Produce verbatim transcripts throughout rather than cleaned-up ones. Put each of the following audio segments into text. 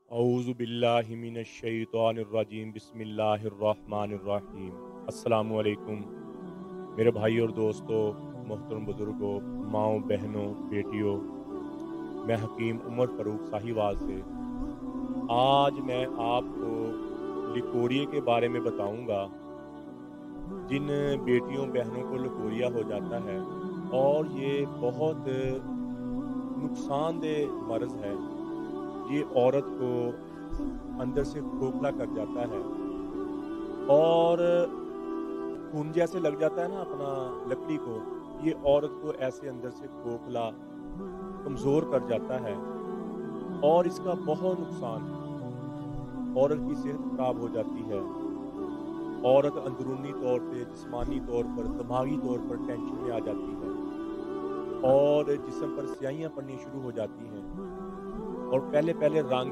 औज़ु बिल्लाहि मिनश शैतानिर रजीम बिस्मिल्लाहिर रहमानिर रहीम। अस्सलामु अलैकुम मेरे भाई और दोस्तों, मोहतरम बुज़ुर्गों, माँओं, बहनों, बेटियों। मैं हकीम उमर फ़ारूक साहिवाल से आज मैं आपको लिकोरिए के बारे में बताऊँगा। जिन बेटियों, बहनों को लिकोरिया हो जाता है और ये बहुत नुकसानदेह मर्ज़ है। ये औरत को अंदर से खोखला कर जाता है और खून जैसे लग जाता है ना अपना लकड़ी को, ये औरत को ऐसे अंदर से खोखला, कमज़ोर कर जाता है और इसका बहुत नुकसान है। औरत की सेहत खराब हो जाती है। औरत अंदरूनी तौर पे, जिस्मानी तौर पर, दिमागी तौर पर टेंशन में आ जाती है और जिस्म पर स्याहियाँ पड़नी शुरू हो जाती हैं और पहले-पहले रंग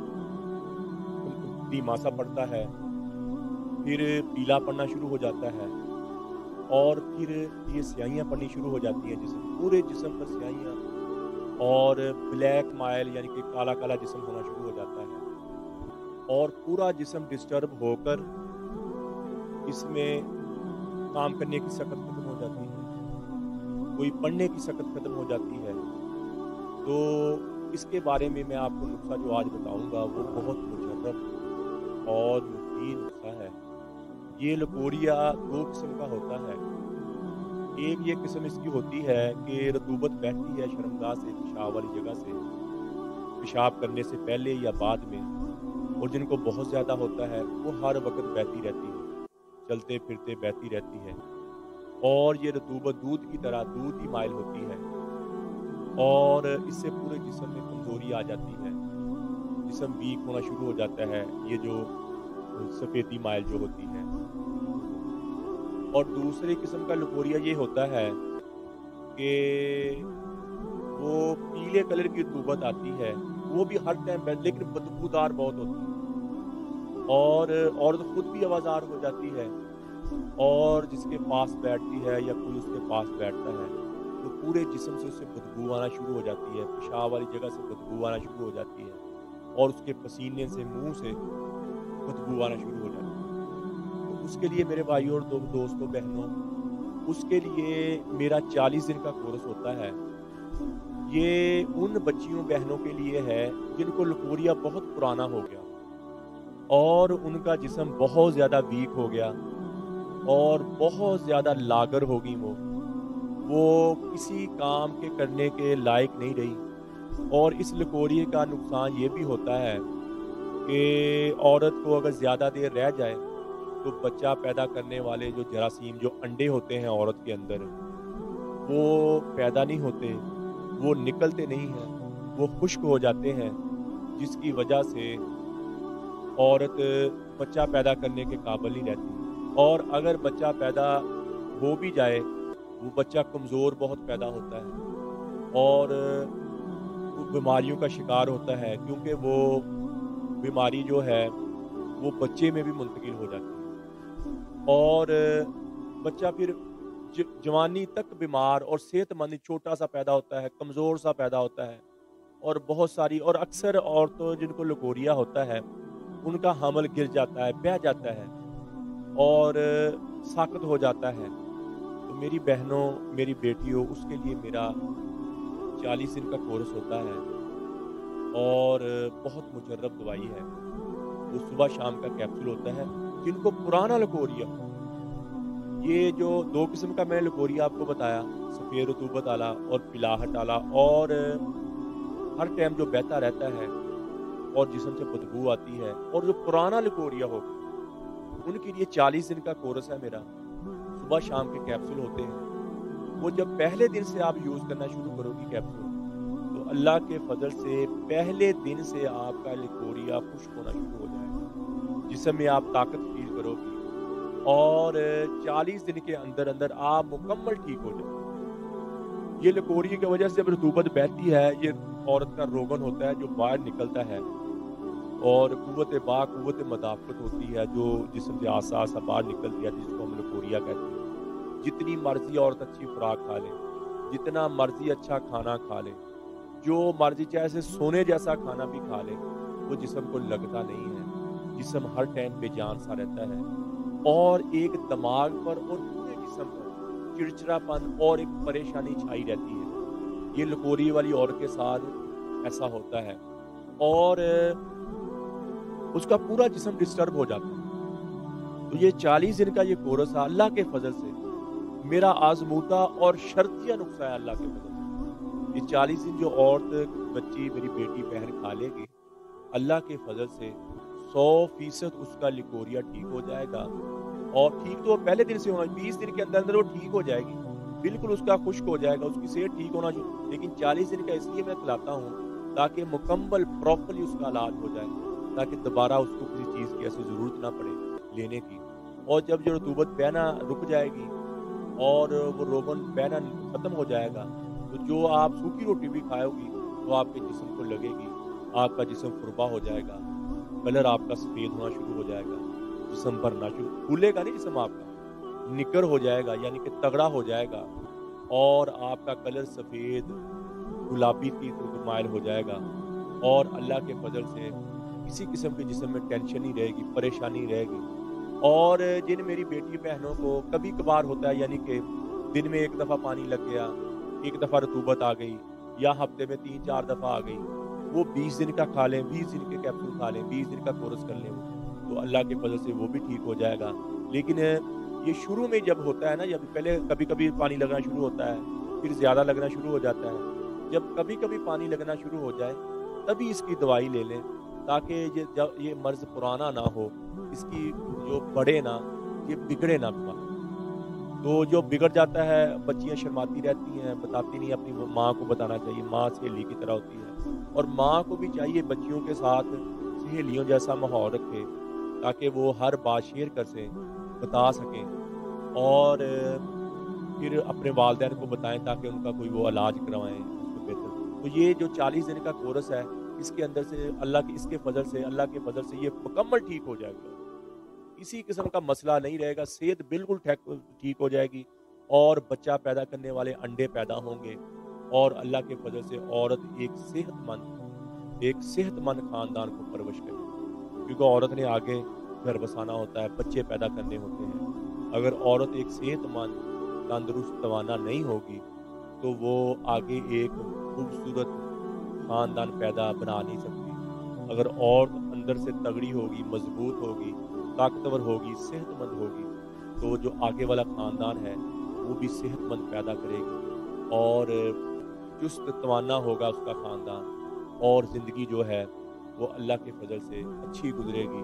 धीमा-सा पड़ता है, फिर पीला पड़ना शुरू हो जाता है और फिर ये स्याहियाँ पड़नी शुरू हो जाती हैं जिस्म पूरे जिस्म पर स्याहियाँ और ब्लैक माइल यानी कि काला-काला जिस्म होना शुरू हो जाता है और पूरा जिस्म डिस्टर्ब होकर इसमें काम करने की सकत खत्म हो जाती है, कोई पढ़ने की सकत खत्म हो जाती है। तो इसके बारे में मैं आपको नुस्ख़ा जो आज बताऊँगा वो बहुत मुजर्रब और मुफीद नुस्ख़ा है। ये लिकोरिया दो किस्म का होता है। एक ये किस्म इसकी होती है कि रतूबत बहती है शर्मगाह से, पेशाब वाली जगह से, पेशाब करने से पहले या बाद में, और जिनको बहुत ज़्यादा होता है वो हर वक़्त बहती रहती है, चलते-फिरते बहती रहती है और ये रतूबत दूध की तरह दूध ही माइल होती है और इससे पूरे जिस्म में कमज़ोरी आ जाती है, जिस्म वीक होना शुरू हो जाता है, ये जो सफ़ेदी माइल जो होती है। और दूसरे किस्म का लिकोरिया ये होता है कि वो पीले कलर की रतूबत आती है, वो भी हर टाइम बह लेकिन बदबूदार बहुत होती है और औरत खुद भी आवाज़ार हो जाती है और जिसके पास बैठती है या कोई उसके पास बैठता है तो पूरे जिस्म से उससे बदबू आना शुरू हो जाती है, पेशाब वाली जगह से बदबू आना शुरू हो जाती है और उसके पसीने से, मुँह से बदबू आना शुरू हो जाती है। तो उसके लिए मेरे भाइयों और दो दोस्तों, बहनों, उसके लिए मेरा चालीस दिन का कोर्स होता है। ये उन बच्चियों, बहनों के लिए है जिनको लिकोरिया बहुत पुराना हो गया और उनका जिस्म बहुत ज़्यादा वीक हो गया और बहुत ज़्यादा लागर हो गई वो। वो किसी काम के करने के लायक नहीं रही और इस लिकोरिए का नुकसान ये भी होता है कि औरत को अगर ज़्यादा देर रह जाए तो बच्चा पैदा करने वाले जो जरासीम, जो अंडे होते हैं औरत के अंदर, वो पैदा नहीं होते, वो निकलते नहीं हैं, वो खुश्क हो जाते हैं, जिसकी वजह से औरत बच्चा पैदा करने के काबिल नहीं रहती और अगर बच्चा पैदा हो भी जाए, वो बच्चा कमज़ोर बहुत पैदा होता है और वो बीमारियों का शिकार होता है क्योंकि वो बीमारी जो है वो बच्चे में भी मुंतकिल हो जाती है और बच्चा फिर ज जवानी तक बीमार और सेहतमंद छोटा-सा पैदा होता है, कमज़ोर-सा पैदा होता है और बहुत सारी और अक्सर औरतों जिनको लिकोरिया होता है, उनका हमल गिर जाता है, बह जाता है और साक़त हो जाता है। तो मेरी बहनों, मेरी बेटियों, उसके लिए मेरा चालीस दिन का कोर्स होता है और बहुत मुजर्रब दवाई है। वो सुबह शाम का कैप्सूल होता है। जिनको पुराना लिकोरिया, ये जो दो किस्म का मैंने लिकोरिया आपको बताया, सफ़ेद रतूबत वाला और पिलाहट वाला और हर टाइम जो बहता रहता है और जिस्म से बदबू आती है, और जो पुराना लिकोरिया हो उनके लिए चालीस दिन का कोर्स है मेरा। सुबह शाम के कैप्सूल होते हैं। वो जब पहले दिन से आप यूज़ करना शुरू करोगी कैप्सूल, तो अल्लाह के फ़ज़ल से पहले दिन से आपका लिकोरिया खुश्क होना शुरू हो जाएगा, जिस्म में आप ताकत फ़ील करोगी और चालीस दिन के अंदर-अंदर आप मुकम्मल ठीक हो जाओगे। ये लिकोरिया की वजह से जब रतूबत बहती है, ये औरत का रोगन होता है जो बाहर निकलता है और कुव्वत बा कुव्वत मदाफ़त होती है जो जिस्म से आसा-आसा बाहर निकलती है, जिसको हम लिकोरिया कहते हैं। जितनी मर्ज़ी औरत अच्छी खुराक खा ले, जितना मर्ज़ी अच्छा खाना खा ले, जो मर्ज़ी चाहे से सोने जैसा खाना भी खा ले, वो जिस्म को लगता नहीं है, जिस्म हर टाइम बेजान सा रहता है और एक दिमाग पर और पूरे जिस्म पर चिड़चिड़ापन और एक परेशानी छाई रहती है। ये लकोरी वाली औरत के साथ ऐसा होता है और उसका पूरा जिस्म डिस्टर्ब हो जाता है। तो ये चालीस दिन का ये कोर्स है, अल्लाह के फजल से मेरा आजमूदा और शर्तिया नुस्खा है अल्लाह के फजल से। ये चालीस दिन जो औरत, बच्ची, मेरी बेटी, बहन खा लेगी, अल्लाह के फजल से सौ फीसद उसका लिकोरिया ठीक हो जाएगा। और ठीक तो पहले दिन से होना, बीस दिन के अंदर अंदर वो ठीक हो जाएगी, बिल्कुल उसका खुश्क हो जाएगा, उसकी सेहत ठीक होना चाहिए। लेकिन चालीस दिन का इसलिए मैं खिलाता हूँ ताकि मुकम्मल प्रॉपरली उसका इलाज हो जाए, ताकि दोबारा उसको किसी चीज़ की ऐसी ज़रूरत ना पड़े लेने की। और जब जो रतूबत बहना रुक जाएगी और वो रोगन बहना ख़त्म हो जाएगा, तो जो आप सूखी रोटी भी खाओगी तो आपके जिस्म को लगेगी, आपका जिस्म फुरबा हो जाएगा, कलर आपका सफ़ेद होना शुरू हो जाएगा, जिस्म भरना शुरू, फूलेगा नहीं जिस्म आपका, निकर हो जाएगा यानी कि तगड़ा हो जाएगा और आपका कलर सफ़ेद गुलाबी की तरफ माइल हो जाएगा। और अल्लाह के फजल से किसी किस्म के जिस्म में टेंशन नहीं रहेगी, परेशानी रहेगी। और जिन मेरी बेटी बहनों को कभी कभार होता है, यानी कि दिन में एक दफ़ा पानी लग गया, एक दफ़ा रतूबत आ गई या हफ्ते में तीन चार दफ़ा आ गई, वो बीस दिन का खा लें, बीस दिन के कैप्सूल खा लें, बीस दिन का कोर्स कर लें, तो अल्लाह के फजल से वो भी ठीक हो जाएगा। लेकिन ये शुरू में जब होता है ना, जब पहले कभी कभी पानी लगना शुरू होता है, फिर ज़्यादा लगना शुरू हो जाता है, जब कभी कभी पानी लगना शुरू हो जाए तभी इसकी दवाई ले लें, ताकि ये जब ये मर्ज़ पुराना ना हो, इसकी जो बढ़े ना, ये बिगड़े ना बीमारी। तो जो बिगड़ जाता है, बच्चियां शर्माती रहती हैं, बताती नहीं, अपनी माँ को बताना चाहिए, माँ सहेली की तरह होती है। और माँ को भी चाहिए बच्चियों के साथ सहेलियों जैसा माहौल रखे, ताकि वो हर बात शेयर कर सकें, बता सकें और फिर अपने वालिदैन को बताएं, ताकि उनका कोई वो इलाज करवाएं उसको बेहतर। तो ये जो चालीस दिन का कोर्स है, इसके अंदर से अल्लाह के इसके फजल से अल्लाह के फजल से ये मुकम्मल ठीक हो जाएगा, किसी किस्म का मसला नहीं रहेगा, सेहत बिल्कुल ठीक हो जाएगी और बच्चा पैदा करने वाले अंडे पैदा होंगे। और अल्लाह के फजल से औरत एक सेहतमंद एक सेहतमंद खानदान को परवरिश करेगी, क्योंकि औरत ने आगे घर बसाना होता है, बच्चे पैदा करने होते हैं। अगर औरत एक सेहतमंद, तंदुरुस्त, तवाना नहीं होगी तो वो आगे एक खूबसूरत खानदान पैदा बना नहीं सकती। अगर औरत अंदर से तगड़ी होगी, मजबूत होगी, ताकतवर होगी, सेहतमंद होगी, तो जो आगे वाला खानदान है वो भी सेहतमंद पैदा करेगी और चुस्त तवाना होगा उसका खानदान, और ज़िंदगी जो है वो अल्लाह के फजल से अच्छी गुजरेगी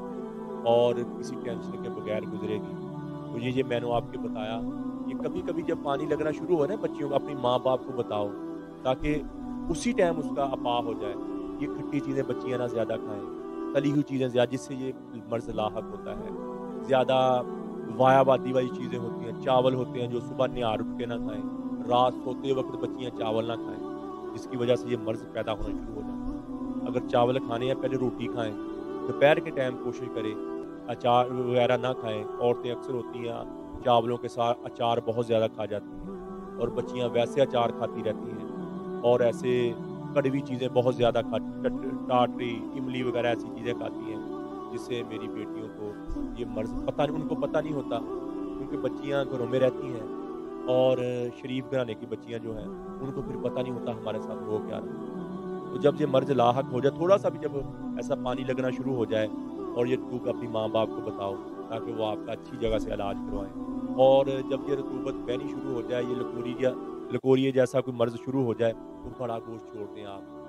और किसी टेंशन के बगैर गुजरेगी। तो ये ये मैंने आपके बताया, ये कभी कभी जब पानी लगना शुरू हो ना बच्चियों को, अपनी माँ बाप को बताओ, ताकि उसी टाइम उसका अपा हो जाए। ये खट्टी चीज़ें बच्चियाँ ना ज़्यादा खाएँ, तली हुई चीज़ें ज़्यादा, जिससे ये मर्ज़ लाहक होता है। ज़्यादा वायाबादी वाली चीज़ें होती हैं, चावल होते हैं जो सुबह निहार उठ के ना खाएँ, रात सोते वक्त बच्चियाँ चावल ना खाएँ, जिसकी वजह से ये मर्ज़ पैदा होना शुरू हो जाता है। अगर चावल खाने हैं पहले रोटी खाएँ, दोपहर के टाइम कोशिश करें अचार वगैरह ना खाएँ। औरतें अक्सर होती हैं चावलों के साथ अचार बहुत ज़्यादा खा जाती हैं और बच्चियाँ वैसे अचार खाती रहती हैं और ऐसे कड़वी चीज़ें बहुत ज़्यादा खा टाटरी, इमली वगैरह ऐसी चीज़ें खाती हैं, जिससे मेरी बेटियों को ये मर्ज़ पता नहीं, उनको पता नहीं होता, क्योंकि बच्चियाँ घरों में रहती हैं और शरीफ घराने की बच्चियाँ जो हैं उनको फिर पता नहीं होता हमारे साथ हो क्या रहा है। तो जब ये मर्ज़ लाहक हो जाए, थोड़ा सा भी जब ऐसा पानी लगना शुरू हो जाए, और ये तू अपनी माँ बाप को बताओ ताकि वो आपका अच्छी जगह से इलाज करवाएं। और जब ये रतूबत बहनी शुरू हो जाए, ये लकोरिया लकोरिया जैसा कोई मर्ज़ शुरू हो जाए, तो बड़ा गोश्त छोड़ दें आप।